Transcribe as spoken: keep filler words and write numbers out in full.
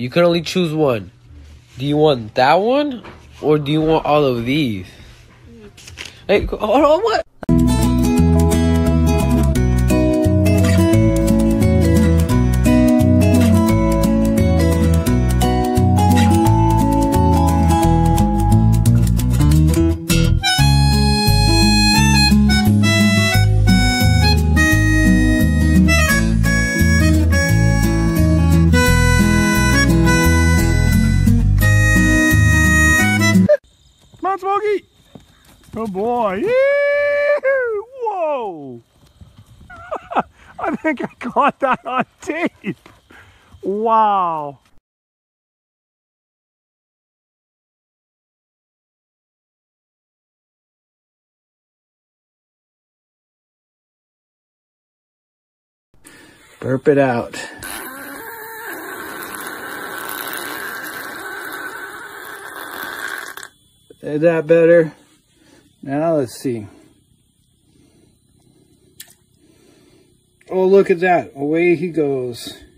You can only choose one. Do you want that one, or do you want all of these? Hey, hold on, what? Come on, Smokey! Oh boy! Yee-hoo! Whoa! I think I caught that on tape. Wow! Burp it out. Is that better? Now let's see. Oh, look at that. Away he goes.